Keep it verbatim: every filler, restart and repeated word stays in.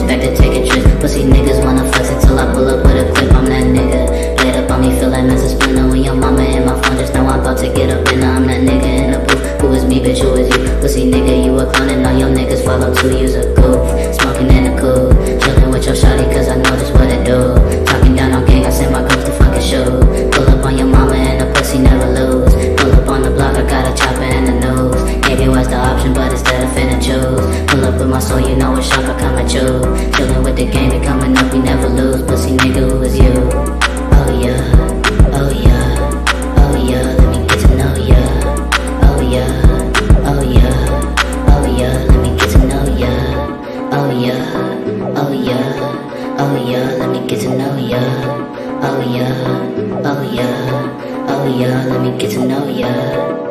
back to taking trips. Pussy niggas wanna flex until I pull up with a clip. I'm that nigga. Laid up on me, feel like Mister Splinter. When your mama in my phone just now, I'm about to get up in her. I'm that nigga in the booth. Who is me, bitch? Who is you? Pussy nigga, you a clone and all your niggas follow too. You's a goof, smoking in the cool, chillin' with your shawty 'cause I know just what it do. Talking down on gang, I send my girls to fucking shoot. Pull up on your mama and the pussy never lose. Pull up on the block, I got a chopper in the nose. Maybe was the option, but instead I finna choose. Pull up with my soul, you know it's sharp, I come at you. Chillin' with the game, we coming up, we never lose. Pussy nigga, who is you? Oh yeah, oh yeah, oh yeah, let me get to know ya. Oh yeah, oh yeah, oh yeah, let me get to know ya. Oh yeah, oh yeah, oh yeah, let me get to know ya. Oh yeah, oh yeah, oh yeah, let me get to know ya.